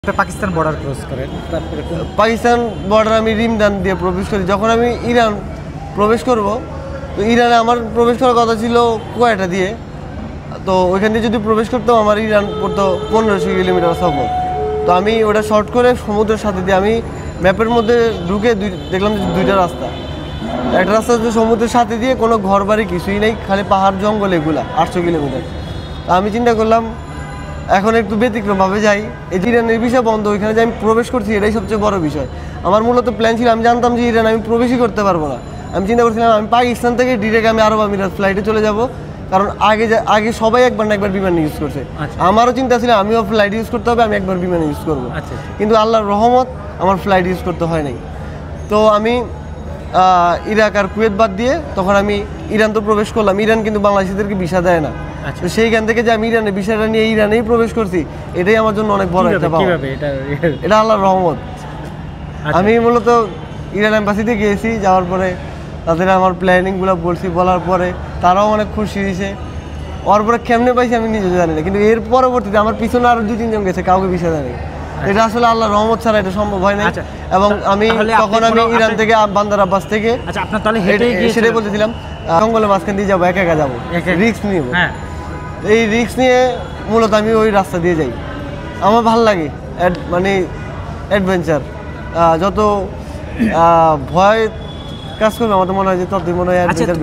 Pakistan border cross করেন, তারপরে Pakistan border আমি রিমদান দিয়ে প্রবেশ করি। যখন আমি ইরান প্রবেশ করব, তো ইরানে আমার প্রবেশ করার কথা ছিল কোয়েটা দিয়ে। তো ওইখান দিয়ে যদি প্রবেশ করতাম আমার ইরান পড়তো 1500 কিলোমিটার সফর। তো আমি ওটা শর্ট করে সমুদ্রের সাথে দিয়ে আমি ম্যাপের মধ্যে ঢুকে দেখলাম যে দুইটা রাস্তা। একটা রাস্তা হচ্ছে সমুদ্রের সাথে দিয়ে, কোনো ঘর বাড়ি কিছুই নেই, খালি পাহাড় জঙ্গল, এগুলা 800 কিলোমিটার। আমি চিন্তা করলাম এখন একটু ব্যতিক্রমভাবে যাই। এই যে ইরানের ভিসা বন্ধ, ওইখানে যে আমি প্রবেশ করছি এটাই সবচেয়ে বড় বিষয়। আমার মূলত প্ল্যান ছিল, আমি জানতাম যে ইরান আমি প্রবেশই করতে পারবো না। আমি চিন্তা করছিলাম আমি পাকিস্তান থেকে ডিরেক্ট আমি আরব আমিরাত ফ্লাইটে চলে যাব, কারণ আগে সবাই একবার না একবার বিমান ইউজ করছে। আমারও চিন্তা ছিল আমিও ফ্লাইট ইউজ করতে হবে, আমি একবার বিমান ইউজ করবো। কিন্তু আল্লাহর রহমত আমার ফ্লাইট ইউজ করতে হয় নাই। তো আমি ইরাক আর কুয়েত বাদ দিয়ে তখন আমি ইরান তো প্রবেশ করলাম। ইরান কিন্তু বাংলাদেশিদেরকে ভিসা দেয় না। তো সেইখান থেকে যে আমি ইরানের ভিসাটা নিয়ে ইরানেই প্রবেশ করছি, এটাই আমার জন্য অনেক বড় একটা পাওয়া। এটা আল্লাহর রহমত। আমি মূলত ইরান এম্বাসিতে গিয়েছি, যাওয়ার পরে তাদের আমার প্ল্যানিংগুলো বলছি, বলার পরে তারাও অনেক খুশি হয়েছে। ওর পরে কেমনে পাইছি আমি নিজে জানি না, কিন্তু এর পরবর্তীতে আমার পিছনে আরও 2-3 জন গেছে, কাউকে ভিসা দেয়নি। এটা আসলে আল্লাহর রহমত ছাড়া এটা সম্ভব হয় না। এবং আমি তখন আমি ইরান থেকে বান্দার আব্বাস থেকে সেটাই বলতেছিলাম, জঙ্গলের মাঝখান দিয়ে যাবো, একা যাবো, রিস্ক নিব। এই রিস্ক নিয়ে মূলত আমি ওই রাস্তা দিয়ে যাই। আমার ভালো লাগে, মানে অ্যাডভেঞ্চার। যত ভয় কাজ করবে আমার তো মনে হয় যে ততই মনে হয়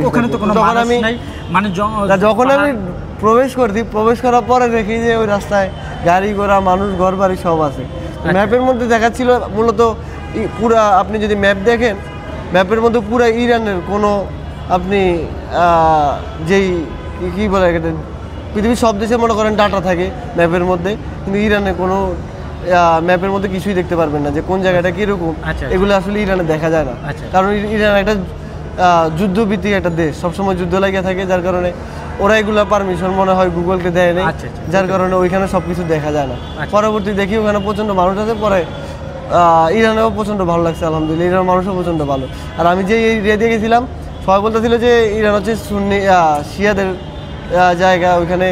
যখন আমি প্রবেশ করছি, প্রবেশ করার পরে দেখি যে ওই রাস্তায় গাড়ি ঘোড়া, মানুষ, ঘর বাড়ি সব আছে। ম্যাপের মধ্যে দেখাচ্ছিল মূলত পুরা, আপনি যদি ম্যাপ দেখেন, ম্যাপের মধ্যে পুরা ইরানের কোনো আপনি যেই কী বলে পৃথিবীর সব দেশে মনে করেন ডাটা থাকে ম্যাপের মধ্যে, কিন্তু ইরানে কোনো ম্যাপের মধ্যে কিছুই দেখতে পারবেন না যে কোন জায়গাটা কীরকম। এগুলো আসলে ইরানে দেখা যায় না, কারণ ইরান একটা যুদ্ধভিত্তিক একটা দেশ, সবসময় যুদ্ধ লাগিয়ে থাকে, যার কারণে ওরা এগুলো পারমিশন মনে হয় গুগলকে দেয় নেই, যার কারণে ওইখানে সব কিছু দেখা যায় না। পরবর্তী দেখি ওখানে প্রচণ্ড মানুষ আছে, পরে ইরানেও প্রচণ্ড ভালো লাগছে আলহামদুলিল্লাহ, ইরানের মানুষও প্রচণ্ড ভালো। আর আমি যে এরিয়া দিয়ে গেছিলাম, সবাই বলতেছিল যে ইরান হচ্ছে সুন্নি শিয়াদের জায়গা, ওইখানে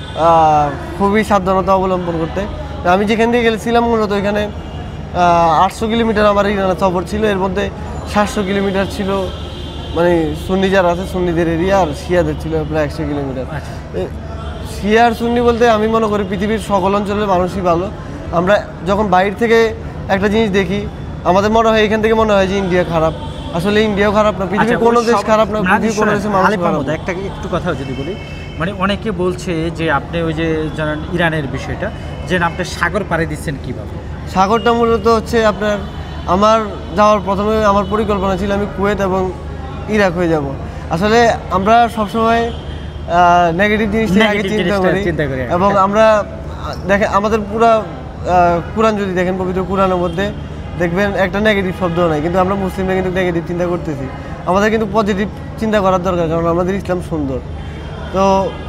খুবই সাবধানতা অবলম্বন করতে। আমি যেখান দিয়ে গেছিলাম মূলত ওইখানে 800 কিলোমিটার আমার ইরানের সফর ছিল, এর মধ্যে 700 কিলোমিটার ছিল মানে সুন্নি যারা আছে সুন্নিদের এরিয়া, আর শিয়াদের ছিল প্রায় 100 কিলোমিটার। শিয়া আর সুন্নি বলতে আমি মনে করি পৃথিবীর সকল অঞ্চলের মানুষই ভালো। আমরা যখন বাইরে থেকে একটা জিনিস দেখি, আমাদের মনে হয় এখান থেকে মনে হয় যে ইন্ডিয়া খারাপ, আসলে ইন্ডিয়াও খারাপ না, পৃথিবীর কোনো দেশ খারাপ না, পৃথিবীর কোনো দেশে মানুষ খারাপ না। একটু কথা যদি বলি, মানে অনেকে বলছে যে আপনি ওই যে জানেন ইরানের বিষয়টা, যে আপনি সাগর পাড়ি দিচ্ছেন কীভাবে? সাগরটা মূলত হচ্ছে আপনার, আমার যাওয়ার প্রথমে আমার পরিকল্পনা ছিল আমি কুয়েত এবং ইরাক হয়ে যাব। আসলে আমরা সবসময় নেগেটিভ জিনিসটা আগে চিন্তা করি, এবং আমরা দেখেন আমাদের পুরা কোরআন যদি দেখেন, পবিত্র কোরআনের মধ্যে দেখবেন একটা নেগেটিভ শব্দ নাই, কিন্তু আমরা মুসলিমরা কিন্তু নেগেটিভ চিন্তা করতেছি। আমাদের কিন্তু পজিটিভ চিন্তা করার দরকার, কারণ আমাদের ইসলাম সুন্দর। তো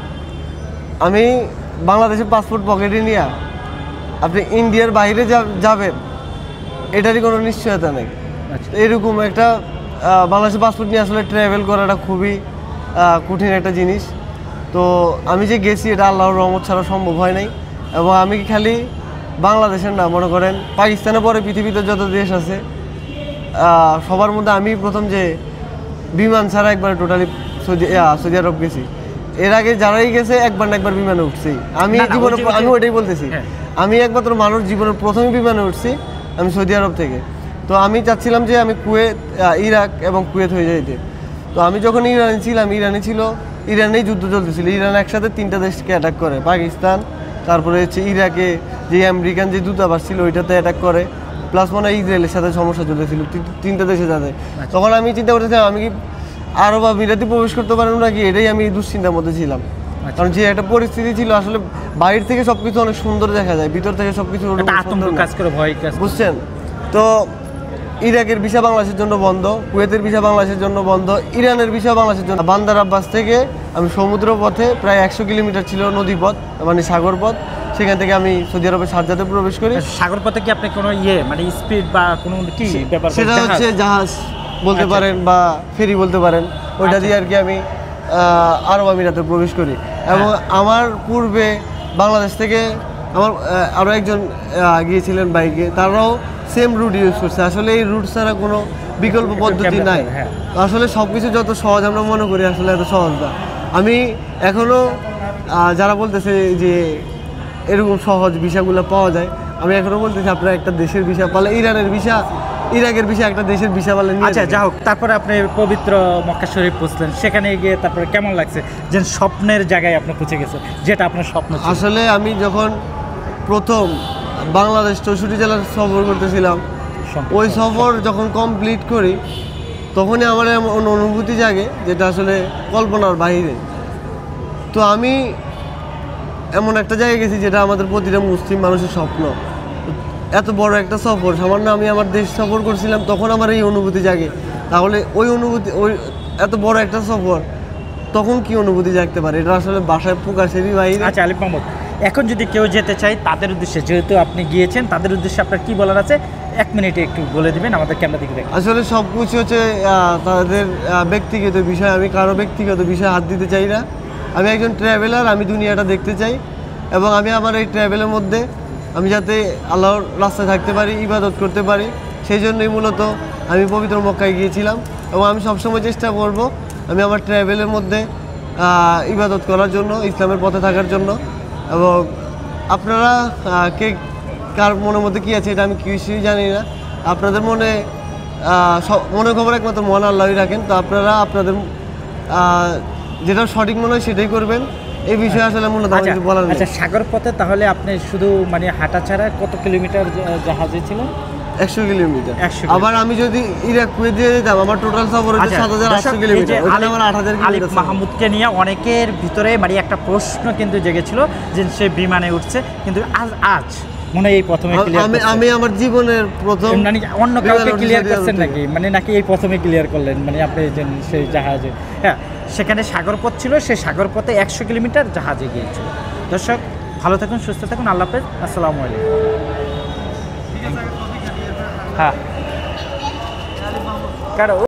আমি বাংলাদেশের পাসপোর্ট পকেটে নিয়ে আপনি ইন্ডিয়ার বাইরে যাবেন, এটারই কোনো নিশ্চয়তা নেই। এরকম একটা বাংলাদেশের পাসপোর্ট নিয়ে আসলে ট্রাভেল করাটা খুবই কঠিন একটা জিনিস। তো আমি যে গেছি এটা আল্লাহর রহমত ছাড়া সম্ভব হয় নাই। এবং আমি খালি বাংলাদেশের না, মনে করেন পাকিস্তানের পরে পৃথিবীতে যত দেশ আছে সবার মধ্যে আমি প্রথম যে বিমান ছাড়া একবার টোটালি সৌদি আরব গেছি। এর আগে যারাই গেছে একবার না একবার বিমানে উঠছি। আমি জীবনে, আমি ওইটাই বলতেছি, আমি একমাত্র মানুষ জীবনের প্রথমে বিমানে উঠছি আমি সৌদি আরব থেকে। তো আমি চাচ্ছিলাম যে আমি কুয়েত, ইরাক এবং কুয়েত হয়ে যাইতে। তো আমি যখন ইরানে ছিলাম, ইরানেই যুদ্ধ চলতেছিল। ইরান একসাথে 3টা দেশকে অ্যাটাক করে, পাকিস্তান, তারপরে হচ্ছে ইরাকে যে আমেরিকান যে দূতাবাস ছিল ওইটাতে অ্যাটাক করে, প্লাস মনে হয় ইসরায়েলের সাথে সমস্যা চলতেছিল 3টা দেশের সাথে। তখন আমি চিন্তা করতেছিলাম আমি কি আরব আমিরাতে প্রবেশ করতে পারবো নাকি, এটাই আমি দুশ্চিন্তার মধ্যে ছিলাম। কারণ যে একটা পরিস্থিতি ছিল, আসলে বাইরে থেকে সবকিছু অনেক সুন্দর দেখা যায়, ভিতর থেকে সবকিছু বুঝছেন। তো ইরাকের ভিসা বাংলাদেশের জন্য বন্ধ, কুয়েতের ভিসা বাংলাদেশের জন্য বন্ধ, ইরানের ভিসা বাংলাদেশের জন্য। বান্দার আব্বাস থেকে আমি সমুদ্র পথে প্রায় 100 কিলোমিটার ছিল নদীপথ, মানে সাগর পথ, সেখান থেকে আমি সৌদি আরবের শারজাতে প্রবেশ করি। সাগর পথে কি আপনি কোনো মানে স্পিড বা কোনো কি ব্যাপার? সেটা হচ্ছে জাহাজ বলতে পারেন বা ফেরি বলতে পারেন, ওইটা দিয়ে আর কি আমি আরব আমিরাতে প্রবেশ করি। এবং আমার পূর্বে বাংলাদেশ থেকে আমার আরও একজন গিয়েছিলেন বাইকে, তারাও সেম রুট ইউজ করছে। আসলে এই রুট ছাড়া কোনো বিকল্প পদ্ধতি নাই। আসলে সব কিছু যত সহজ আমরা মনে করি আসলে এত সহজ না। আমি এখনও যারা বলতেছে যে এরকম সহজ ভিসাগুলো পাওয়া যায়, আমি এখনও বলতেছি আপনারা একটা দেশের ভিসা পালে, ইরানের ভিসা, ইরাকের ভিসা, একটা দেশের ভিসা পালে। আচ্ছা, যা হোক, তারপরে আপনি পবিত্র মক্কা শরীফ পৌঁছলেন, সেখানে গিয়ে তারপরে কেমন লাগছে যে স্বপ্নের জায়গায় আপনি পৌঁছে গেছেন, যেটা আপনার স্বপ্ন ছিল? আসলে আমি যখন প্রথম বাংলাদেশ 64 জেলার সফর করতেছিলাম, ওই সফর যখন কমপ্লিট করি তখনই আমার এমন অনুভূতি জাগে যেটা আসলে কল্পনার বাইরে। তো আমি এমন একটা জায়গায় গেছি যেটা আমাদের প্রতিটা মুসলিম মানুষের স্বপ্ন। এত বড় একটা সফর, সামান্য আমি আমার দেশ সফর করছিলাম, তখন আমার এই অনুভূতি জাগে। তাহলে ওই অনুভূতি, ওই এত বড় একটা সফর তখন কি অনুভূতি জাগতে পারে, এটা আসলে বাসায় প্রকাশেরই বাইরে। আচ্ছা আলিফ মাহমুদ, এখন যদি কেউ যেতে চায় তাদের উদ্দেশ্যে, যেহেতু আপনি গিয়েছেন, তাদের উদ্দেশ্যে আপনার কি বলার আছে 1 মিনিটে একটু বলে দিবেন আমাদের ক্যামেরা দিকে দেখে। আসলে সব কিছু হচ্ছে তাদের ব্যক্তিগত বিষয়। আমি কারো ব্যক্তিগত বিষয়ে হাত দিতে চাই না। আমি একজন ট্রাভেলার, আমি দুনিয়াটা দেখতে চাই এবং আমি আমার এই ট্রাভেলের মধ্যে আমি যাতে আল্লাহর রাস্তায় থাকতে পারি, ইবাদত করতে পারি, সেই জন্যই মূলত আমি পবিত্র মক্কায় গিয়েছিলাম। এবং আমি সবসময় চেষ্টা করব আমি আমার ট্রাভেলের মধ্যে ইবাদত করার জন্য, ইসলামের পথে থাকার জন্য। এবং আপনারা কে কার মনের মধ্যে কী আছে এটা আমি কিছুই জানি না। আপনাদের মনে খবর একমাত্র মহান আল্লাহই রাখেন। তো আপনারা আপনাদের যেটা সঠিক মনে হয় সেটাই করবেন। এই বিষয়ে আসলে মূলত কিছু বলার নেই। আচ্ছা, সাগর পথে তাহলে আপনি শুধু মানে হাঁটা ছাড়া কত কিলোমিটার জাহাজে ছিলেন? 100 কিলোমিটার। আবার আমি যদি ইরাক কুয়েত দিয়ে যেতাম, আমার টোটাল সফর হচ্ছে 7800 কিলোমিটার। ওখানে আমার 8000 কিলোমিটার। আলিফ মাহমুদকে নিয়ে অনেকের ভিতরে মানে একটা প্রশ্ন কিন্তু জেগেছিল যে সে বিমানে উঠছে, কিন্তু আজ মনে হয় এই প্রথমে আমি আমার জীবনের প্রথম, মানে অন্য কাউকে ক্লিয়ার করছেন নাকি, মানে নাকি এই প্রথমে ক্লিয়ার করলেন, মানে আপনি সেই জাহাজে? হ্যাঁ, সেখানে সাগরপথ ছিল, সেই সাগরপথে 100 কিলোমিটার জাহাজে গিয়েছিল। দর্শক, ভালো থাকুন, সুস্থ থাকুন, আল্লাহ হাফেজ, আসসালামু আলাইকুম। হ্যাঁ, কারো